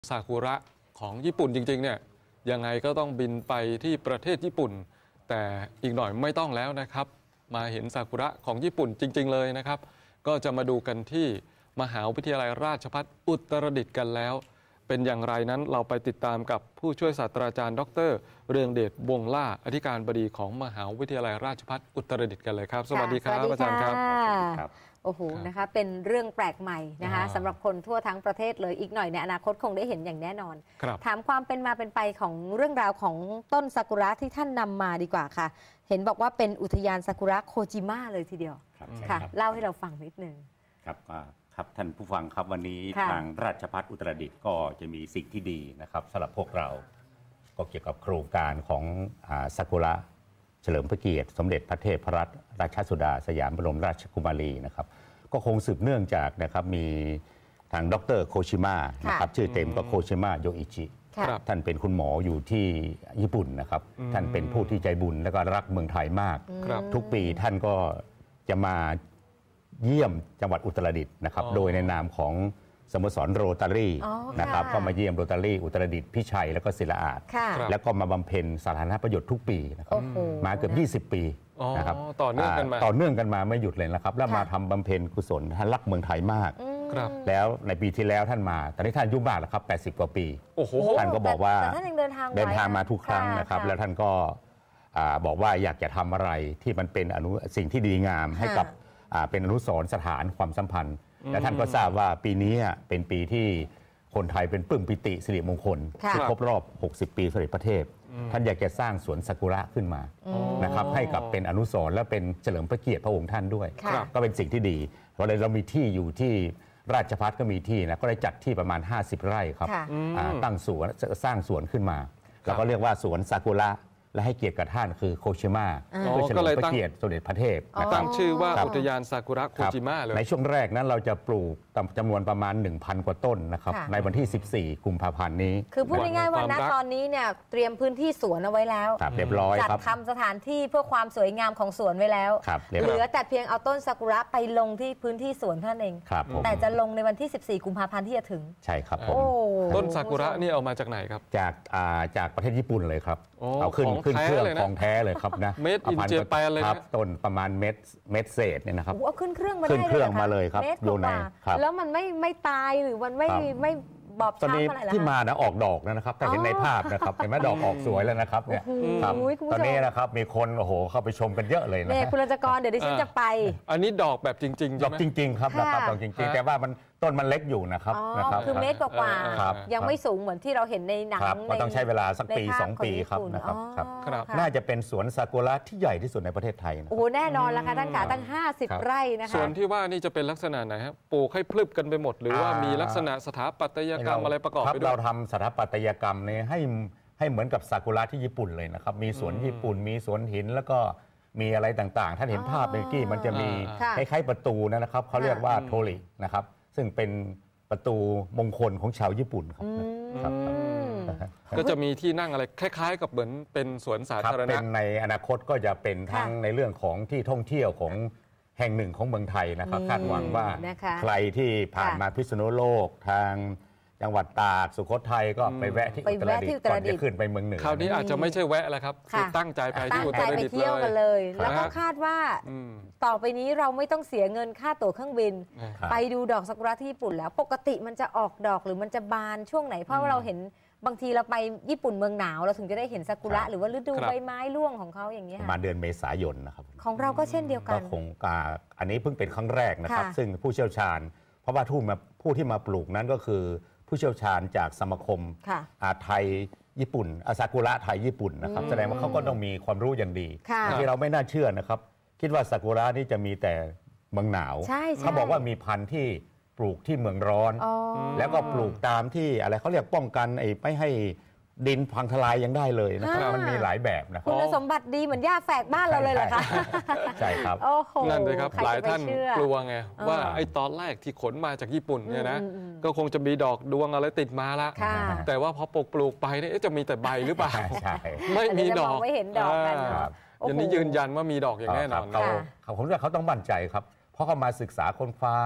ซากุระของญี่ปุ่นจริงๆเนี่ยยังไงก็ต้องบินไปที่ประเทศญี่ปุ่นแต่อีกหน่อยไม่ต้องแล้วนะครับมาเห็นซากุระของญี่ปุ่นจริงๆเลยนะครับก็จะมาดูกันที่มหาวิทยาลัยราชภัฏอุตรดิตถ์กันแล้วเป็นอย่างไรนั้นเราไปติดตามกับผู้ช่วยศาสตราจารย์ดร.เรืองเดชวงศ์ล่าอธิการบดีของมหาวิทยาลัยราชภัฏอุตรดิตถ์กันเลยครับสวัสดีครับอาจารย์ครับโอ้โหนะคะเป็นเรื่องแปลกใหม่นะคะสำหรับคนทั่วทั้งประเทศเลยอีกหน่อยในอนาคตคงได้เห็นอย่างแน่นอนถามความเป็นมาเป็นไปของเรื่องราวของต้นซากุระที่ท่านนำมาดีกว่าค่ะเห็นบอกว่าเป็นอุทยานซากุระโคจิมะเลยทีเดียวค่ะเล่าให้เราฟังนิดนึงครับท่านผู้ฟังครับวันนี้ทางราชภัฏอุตรดิตถ์ก็จะมีสิ่งที่ดีนะครับสำหรับพวกเราก็เกี่ยวกับโครงการของซากุระเฉลิมพระเกียรติสมเด็จพระเทพรัตนราชสุดาสยามบรมราชกุมารีนะครับก็คงสืบเนื่องจากนะครับมีทางดร.โคชิมะนะครับชื่อเต็มก็โคชิมะโยอิจิท่านเป็นคุณหมออยู่ที่ญี่ปุ่นนะครับท่านเป็นผู้ที่ใจบุญและก็รักเมืองไทยมากทุกปีท่านก็จะมาเยี่ยมจังหวัดอุตรดิตถ์นะครับโดยในนามของสโมสรโรตารี่นะครับก็มาเยี่ยมโรตารี่อุตรดิตถ์พิชัยแล้วก็ศิลาอาจแล้วก็มาบำเพ็ญสาธารณประโยชน์ทุกปีนะครับมาเกือบ20 ปีนะครับต่อเนื่องกันมาไม่หยุดเลยนะครับแล้วมาทำบำเพ็ญกุศลท่านรักเมืองไทยมากแล้วในปีที่แล้วท่านมาตอนนี้ท่านอายุมากแล้วครับ80 กว่าปีท่านก็บอกว่าเดินทางมาทุกครั้งนะครับแล้วท่านก็บอกว่าอยากจะทำอะไรที่มันเป็นสิ่งที่ดีงามให้กับเป็นอนุสรณ์สถานความสัมพันธ์และท่านก็ทราบว่าปีนี้เป็นปีที่คนไทยเป็นปลื้มปิติสิริมงคลที่ครบรอบ60 ปีสมเด็จพระเทพท่านอยากจะสร้างสวนซากุระขึ้นมานะครับให้กับเป็นอนุสรณ์และเป็นเฉลิมพระเกียรติพระองค์ท่านด้วยก็เป็นสิ่งที่ดีเพราะเรามีที่อยู่ที่ราชภัฏก็มีที่นะก็ได้จัดที่ประมาณ50 ไร่ครับตั้งสวนสร้างสวนขึ้นมาแล้วก็เรียกว่าสวนซากุระและให้เกียรติกับท่านคือโคชิมะโดยเฉลิมพระเกียรติสมเด็จพระเทพตั้งชื่อว่าอุทยานซากุระโคจิมะเลยในช่วงแรกนั้นเราจะปลูกจำนวนประมาณ 1,000 กว่าต้นนะครับในวันที่ 14 กุมภาพันธ์นี้คือพูดง่ายๆว่าณตอนนี้เนี่ยเตรียมพื้นที่สวนเอาไว้แล้วเรียบร้อยจัดทำสถานที่เพื่อความสวยงามของสวนไว้แล้วเหลือแต่เพียงเอาต้นซากุระไปลงที่พื้นที่สวนเท่านั้นเองแต่จะลงในวันที่ 14 กุมภาพันธ์ที่จะถึงใช่ครับต้นซากุระนี่เอามาจากไหนครับจากประเทศญี่ปุ่นเลยครับเอาขึ้นเครื่องของแท้เลยครับนะเม็ดอินเจแปนเลยครับต้นประมาณเม็ดเศษเนี่ยนะครับเอาขึ้นเครื่องมาได้เลยครับอยู่ในแล้วมันไม่ตายหรือมันไม่บอบช้ำอะไรที่มานะออกดอกนะครับถ้าเห็นในภาพนะครับเห็นไหมดอกออกสวยแล้วนะครับเนี่ยตอนนี้นะครับมีคนโอ้โหเข้าไปชมกันเยอะเลยนะคุณรัชกรเดี๋ยวดิฉันจะไปอันนี้ดอกแบบจริงๆดอกจริงๆครับนะครับดอกจริงๆแต่ว่ามันต้นมันเล็กอยู่นะครับคือเมตรกว่ายังไม่สูงเหมือนที่เราเห็นในหนังก็ต้องใช้เวลาสักปี2 ปีครับนะครับน่าจะเป็นสวนซากุระที่ใหญ่ที่สุดในประเทศไทยโอ้โหแน่นอนแล้วค่ะท่านขาตั้ง50 ไร่นะคะส่วนที่ว่านี่จะเป็นลักษณะไหนครับปลูกให้พลึบกันไปหมดหรือว่ามีลักษณะสถาปัตยกรรมอะไรประกอบไปด้วยเราทำสถาปัตยกรรมเนี่ยให้เหมือนกับซากุระที่ญี่ปุ่นเลยนะครับมีสวนญี่ปุ่นมีสวนหินแล้วก็มีอะไรต่างๆท่านเห็นภาพเมื่อกี้มันจะมีคล้ายๆประตูนะครับเขาเรียกว่าโทรินะครับซึ่งเป็นประตูมงคลของชาวญี่ปุ่นครับก็จะมีที่นั่งอะไรคล้ายๆกับเหมือนเป็นสวนสาธารณะเป็นในอนาคตก็จะเป็นทั้งในเรื่องของที่ท่องเที่ยวของแห่งหนึ่งของเมืองไทยนะครับคาดหวังว่าใครที่ผ่านมาพิษณุโลกทางจังหวัดตากสุโขทัยก็ไปแวะที่อุตรดิตถ์ก่อนจะขึ้นไปเมืองเหนือคราวนี้อาจจะไม่ใช่แวะแล้วครับคือตั้งใจไปที่อุตรดิตถ์เลยแล้วก็คาดว่าต่อไปนี้เราไม่ต้องเสียเงินค่าตั๋วเครื่องบินไปดูดอกซากุระที่ญี่ปุ่นแล้วปกติมันจะออกดอกหรือมันจะบานช่วงไหนเพราะว่าเราเห็นบางทีเราไปญี่ปุ่นเมืองหนาวเราถึงจะได้เห็นซากุระหรือว่าฤดูใบไม้ร่วงของเขาอย่างนี้มาเดือนเมษายนนะครับของเราก็เช่นเดียวกันก็คงอันนี้เพิ่งเป็นครั้งแรกนะครับซึ่งผู้เชี่ยวชาญเพราะว่าผู้ที่มาปลูกนั้นก็คือผู้เชี่ยวชาญจากสมาคมไทยญี่ปุ่นซากุระไทยญี่ปุ่นนะครับแสดงว่าเขาก็ต้องมีความรู้อย่างดีที่เราไม่น่าเชื่อนะครับคิดว่าซากุระนี่จะมีแต่เมืองหนาวเขาบอกว่ามีพันธุ์ที่ปลูกที่เมืองร้อนแล้วก็ปลูกตามที่อะไรเขาเรียกป้องกันไม่ให้ดินพังทลายยังได้เลยนะครับมันมีหลายแบบนะครับคุณสมบัติดีเหมือนหญ้าแฝกบ้านเราเลยเหรอคะใช่ครับนั่นเลยครับหลายท่านกลัวไงว่าไอ้ตอนแรกที่ขนมาจากญี่ปุ่นเนี่ยนะก็คงจะมีดอกดวงอะไรติดมาละแต่ว่าพอปลูกไปเนี่ยจะมีแต่ใบหรือเปล่าไม่มีดอกไม่เห็นดอกกันอย่างนี้ยืนยันว่ามีดอกอย่างแน่นอนผมว่าเขาต้องมั่นใจครับเพราะเขามาศึกษาค้นคว้า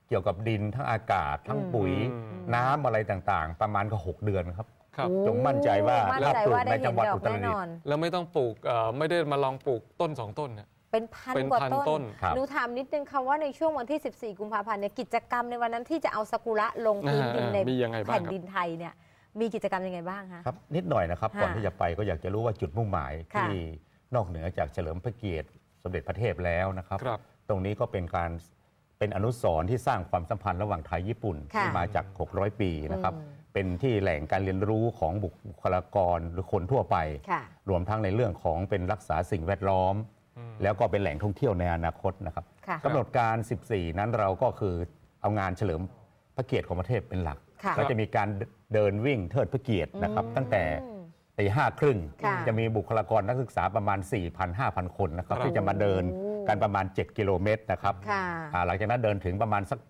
เกี่ยวกับดินทั้งอากาศทั้งปุ๋ยน้ำอะไรต่างๆ ประมาณก็6 เดือนครับจงมั่นใจว่าถ้าปลูกในจังหวัดอุตรดิตถ์แล้วไม่ต้องปลูกไม่ได้มาลองปลูกต้น2 ต้นเนี่ยเป็นพันกว่าต้นหนูถามนิดนึงค่ะว่าในช่วงวันที่ 14 กุมภาพันธ์เนี่ยกิจกรรมในวันนั้นที่จะเอาซากุระลงพื้นดินในแผ่นดินไทยเนี่ยมีกิจกรรมยังไงบ้างคะครับนิดหน่อยนะครับก่อนที่จะไปก็อยากจะรู้ว่าจุดมุ่งหมายที่นอกเหนือจากเฉลิมพระเกียรติสมเด็จพระเทพแล้วนะครับตรงนี้ก็เป็นอนุสรณ์ที่สร้างความสัมพันธ์ระหว่างไทยญี่ปุ่นที่มาจาก600 ปีนะครับเป็นที่แหล่งการเรียนรู้ของบุคลากรหรือคนทั่วไปรวมทั้งในเรื่องของเป็นรักษาสิ่งแวดล้อมแล้วก็เป็นแหล่งท่องเที่ยวในอนาคตนะครับกำหนดการ 14 นั้นเราก็คือเอางานเฉลิมพระเกียรติของประเทศเป็นหลักก็จะมีการเดินวิ่งเทิดพระเกียรตินะครับตั้งแต่ตี 5:30จะมีบุคลากรนักศึกษาประมาณ 4,000-5,000 คนนะครับที่จะมาเดินกันประมาณ7 กิโลเมตรนะครับหลังจากนั้นเดินถึงประมาณสัก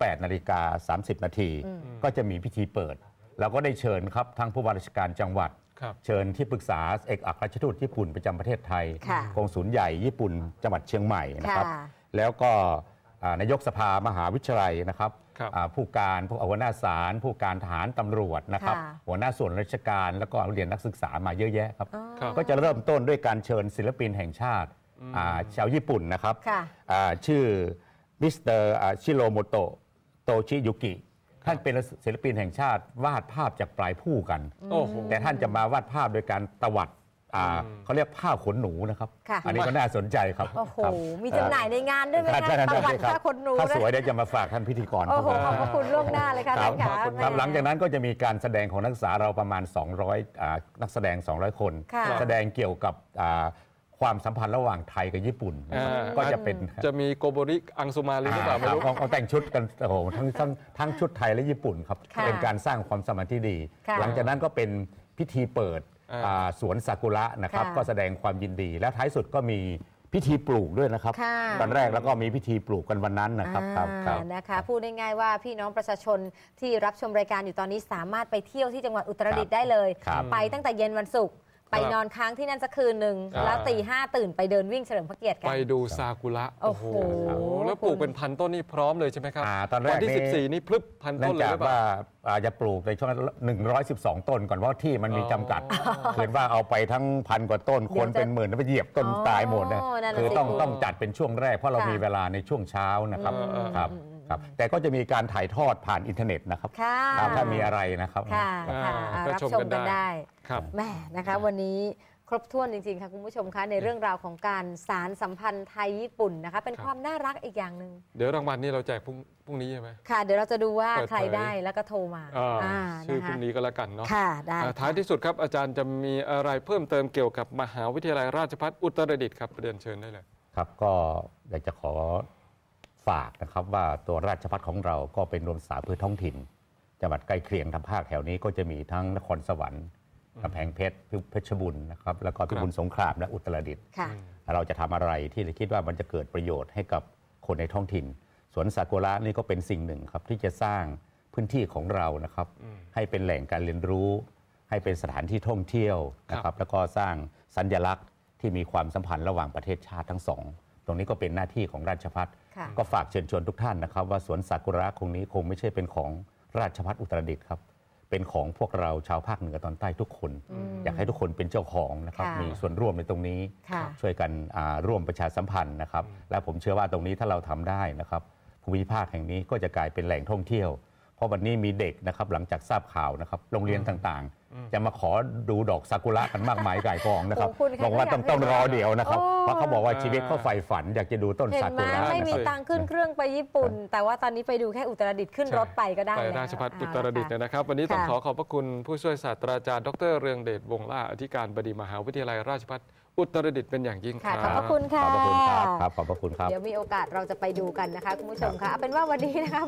8:30 นาทีก็จะมีพิธีเปิดเราก็ได้เชิญครับทั้งผู้ว่าราชการจังหวัดเชิญที่ปรึกษาเอกอัครราชทูตญี่ปุ่นประจำประเทศไทยกงสุลใหญ่ญี่ปุ่นจังหวัดเชียงใหม่นะครับแล้วก็นายกสภามหาวิทยาลัยนะครับผู้การหัวหน้าศาลผู้การทหารตำรวจนะครับหัวหน้าส่วนราชการแล้วก็เรียนนักศึกษามาเยอะแยะครับก็จะเริ่มต้นด้วยการเชิญศิลปินแห่งชาติชาวญี่ปุ่นนะครับชื่อมิสเตอร์ชิโรโมโตะโตชิยุกิท่านเป็นศิลปินแห่งชาติวาดภาพจากปลายผู้กันแต่ท่านจะมาวาดภาพโดยการตวัดเขาเรียกผ้าขนหนูนะครับอันนี้ก็น่าสนใจครับโอ้โหมีจำหน่ายในงานด้วยไหมคะตวัดผ้าขนหนูถ้าสวยเดี๋ยวจะมาฝากท่านพิธีกรโอ้โหขอบคุณล่วงหน้าเลยค่ะท่านค่ะหลังจากนั้นก็จะมีการแสดงของนักศึกษาเราประมาณ200นักแสดง200 คนแสดงเกี่ยวกับความสัมพันธ์ระหว่างไทยกับญี่ปุ่นก็จะมีโกโบริอังสุมาริหรือเปล่าไม่รู้เอาแต่งชุดกันโอ้โหทั้งชุดไทยและญี่ปุ่นครับเป็นการสร้างความสัมพันธ์ที่ดีหลังจากนั้นก็เป็นพิธีเปิดสวนซากุระนะครับก็แสดงความยินดีและท้ายสุดก็มีพิธีปลูกด้วยนะครับตอนแรกแล้วก็มีพิธีปลูกกันวันนั้นนะครับนะคะพูดง่ายๆว่าพี่น้องประชาชนที่รับชมรายการอยู่ตอนนี้สามารถไปเที่ยวที่จังหวัดอุตรดิตถ์ได้เลยไปตั้งแต่เย็นวันศุกร์ไปนอนค้างที่นั่นสักคืนหนึ่งแล้วตี 5ตื่นไปเดินวิ่งเฉลิมพระเกียรติกันไปดูซากุระโอ้โหแล้วปลูกเป็นพันต้นนี่พร้อมเลยใช่ไหมครับตอนแรกวันที่14นี่พลึบพันต้นเลยหรือเปล่าจะปลูกในช่วง112 ต้นก่อนเพราะที่มันมีจำกัดเห็นว่าเอาไปทั้ง1,000 กว่าต้นคนเป็นหมื่นแล้วไปเหยียบต้นตายหมดนะคือต้องจัดเป็นช่วงแรกเพราะเรามีเวลาในช่วงเช้านะครับแต่ก็จะมีการถ่ายทอดผ่านอินเทอร์เน็ตนะครับถ้ามีอะไรนะครับรับชมกันได้แม่นะคะวันนี้ครบถ้วนจริงๆค่ะคุณผู้ชมคะในเรื่องราวของการสานสัมพันธ์ไทยญี่ปุ่นนะคะเป็นความน่ารักอีกอย่างหนึ่งเดี๋ยวรางวัลนี้เราแจกพรุ่งนี้ใช่ไหมค่ะเดี๋ยวเราจะดูว่าใครได้แล้วก็โทรมาชื่อพรุ่งนี้ก็แล้วกันเนาะค่ะได้ท้ายที่สุดครับอาจารย์จะมีอะไรเพิ่มเติมเกี่ยวกับมหาวิทยาลัยราชภัฏอุตรดิตถ์ครับเรียนเชิญได้เลยครับก็อยากจะขอฝากนะครับว่าตัวราชภัฏของเราก็เป็นโรงศึกษาเพื่อท้องถิ่นจังหวัดใกล้เคียงทางภาคแถวนี้ก็จะมีทั้งนครสวรรค์กำแพงเพชรเพชรบุรีนะครับแล้วก็พิบูลสงครามและอุตรดิตถ์เราจะทำอะไรที่เราคิดว่ามันจะเกิดประโยชน์ให้กับคนในท้องถิ่นสวนซากุระนี่ก็เป็นสิ่งหนึ่งครับที่จะสร้างพื้นที่ของเรานะครับให้เป็นแหล่งการเรียนรู้ให้เป็นสถานที่ท่องเที่ยวนะครับแล้วก็สร้างสัญลักษณ์ที่มีความสัมพันธ์ระหว่างประเทศชาติทั้งสองตรงนี้ก็เป็นหน้าที่ของราชภัฏก็ฝากเชิญชวนทุกท่านนะครับว่าสวนซากุระคงนี้คงไม่ใช่เป็นของราชภัฏอุตรดิตถ์ครับเป็นของพวกเราชาวภาคเหนือตอนใต้ทุกคนอยากให้ทุกคนเป็นเจ้าของนะครับมีส่วนร่วมในตรงนี้ช่วยกันร่วมประชาสัมพันธ์นะครับและผมเชื่อว่าตรงนี้ถ้าเราทำได้นะครับภูมิภาคแห่งนี้ก็จะกลายเป็นแหล่งท่องเที่ยวเพราะวันนี้มีเด็กนะครับหลังจากทราบข่าวนะครับโรงเรียนต่างๆจะมาขอดูดอกซากุระกันมากมายก่ายกองนะครับบอกว่าต้องรอเดี๋ยวนะครับเพราะเขาบอกว่าชีวิตเขาใฝ่ฝันอยากจะดูต้นซากุระไม่มีตังค์ขึ้นเครื่องไปญี่ปุ่นแต่ว่าตอนนี้ไปดูแค่อุตรดิตถ์ขึ้นรถไปก็ได้ไปราชภัฏอุตรดิตถ์นะครับวันนี้ต้องขอบพระคุณผู้ช่วยศาสตราจารย์ดร.เรืองเดชวงศ์ล่าอธิการบดีมหาวิทยาลัยราชภัฏอุตรดิตถ์เป็นอย่างยิ่งครับขอบพระคุณค่ะขอบพระคุณครับขอบพระคุณครับเดี๋ยวมีโอกาสเราจะไปดูกันนะคะคุณผู้ชมค่ะเอาเป็นว่าวันนี้นะคะ